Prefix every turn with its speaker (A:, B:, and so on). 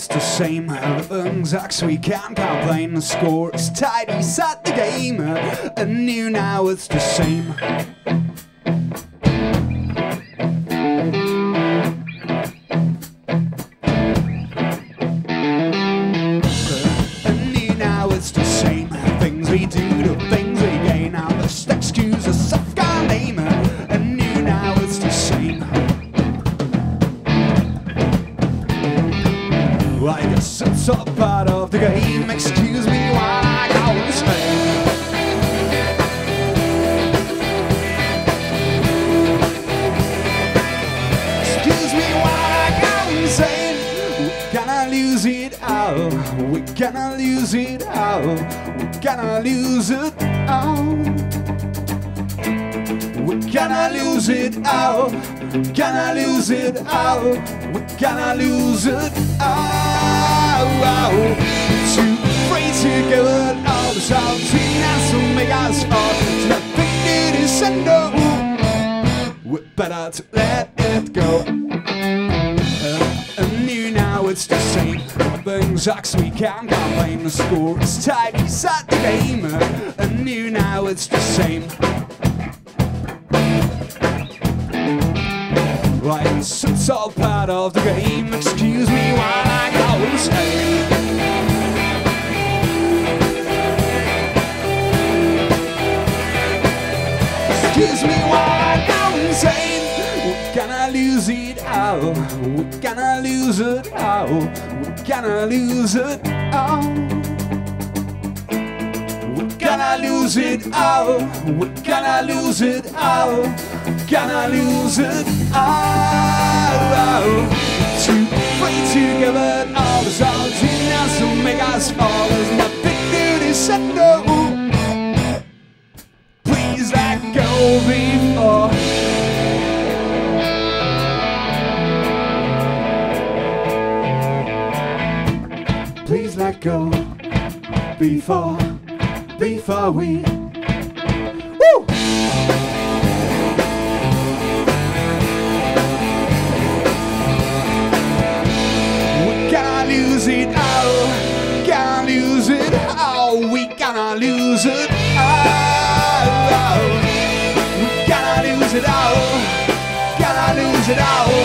A: it's the same. Living sucks, we can't complain. The score is tight, we set the game anew, now it's the same. Anew, now it's the same. Things we do, the things we gain. Now just excuse a soft guy name. Anew, now it's the same. I guess it's all part of the game. Excuse me while I go insane. Excuse me while I go insane. We're gonna lose it all. We're gonna lose it all. We're gonna lose it all. We're gonna lose it all. Gonna lose it all. We're gonna lose it all. Too afraid to give it all. The sound between us will make us fall. There's nothing new to send no. We're better to let it go. Anew, now it's the same. Everything sucks, we can't complain. The score is tight, we set the game. Anew, now it's the same. Right, it's all part of the game. Excuse me while I go insane. Excuse me while I go insane. We're gonna lose it all. We're gonna lose it all. We're gonna lose it all. We're gonna lose it all. We're gonna lose it all. Gonna lose it all. Too afraid to give it all. There's all between us will make us fall. There's nothing new to say no. Please let go before. Please let go before we. Woo! Lose it all, gonna lose it all. We gonna lose it all. We gonna lose it all, gonna lose it all.